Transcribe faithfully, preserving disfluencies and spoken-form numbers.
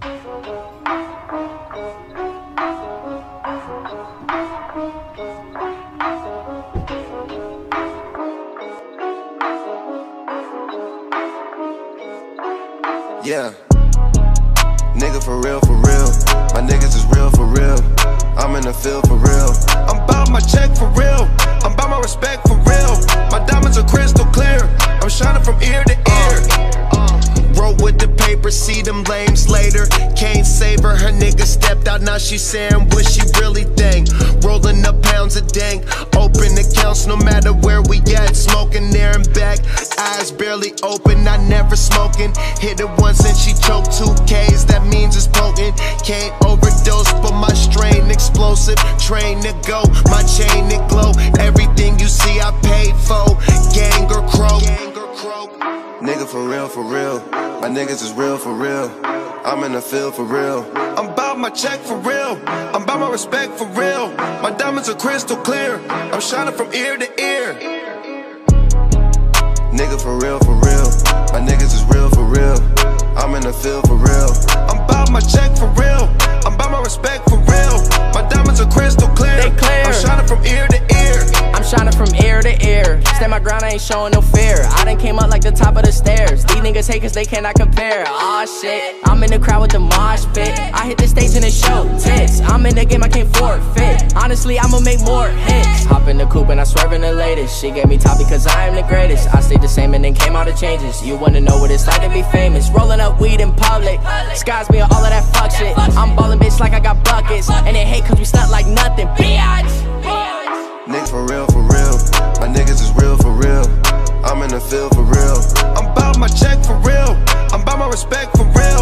Yeah, nigga for real, for real. My niggas is real, for real. I'm in the field for real. I'm bout my check for real. I'm bout my respect for real. My diamonds are crystal clear. I'm shining from ear to ear. Uh, roll with the paper, see them lames later. Can't save her, her nigga stepped out, now she saying what she really think. Rolling up pounds of dank, open accounts no matter where we at. Smoking there and back, eyes barely open, I never smoking. Hit it once and she choked two K's, that means it's potent. Can't overdose, but my strain explosive. Train to go, my chain it glow. Everything you see I paid for, gang or crow. Nigga for real, for real. My niggas is real, for real. I'm in the field for real. I'm bout my check for real. I'm bout my respect for real. My diamonds are crystal clear. I'm shining from ear to ear. Nigga for real, for real. My niggas is real, for real. I'm in the field for real. I'm bout my check for real. I'm bout my respect for real. My diamonds are crystal clear. They clear. I'm shining from ear to ear. I'm shining from ear to ear. Stand my ground, I ain't showing no fear. I done came up like the top of the stairs. These niggas hate cause they cannot compare. Aw shit, I'm in the crowd with the mosh pit. I hit the stage and it show tits. I'm in the game, I can't forfeit. Honestly, I'ma make more hits. Hop in the coupe and I swerve in the latest. She gave me top because I am the greatest. I stayed the same and then came out of changes. You wanna know what it's like to be famous. Rolling up weed in public. Skies me on all of that fuck shit. I'm ballin' bitch like I got buckets. And they hate cause we stunt like nothing. Bitch. Niggas for real, for real. My niggas is real, for real. I'm in the field for real. I'm bout my check for real. I'm bout my respect for real.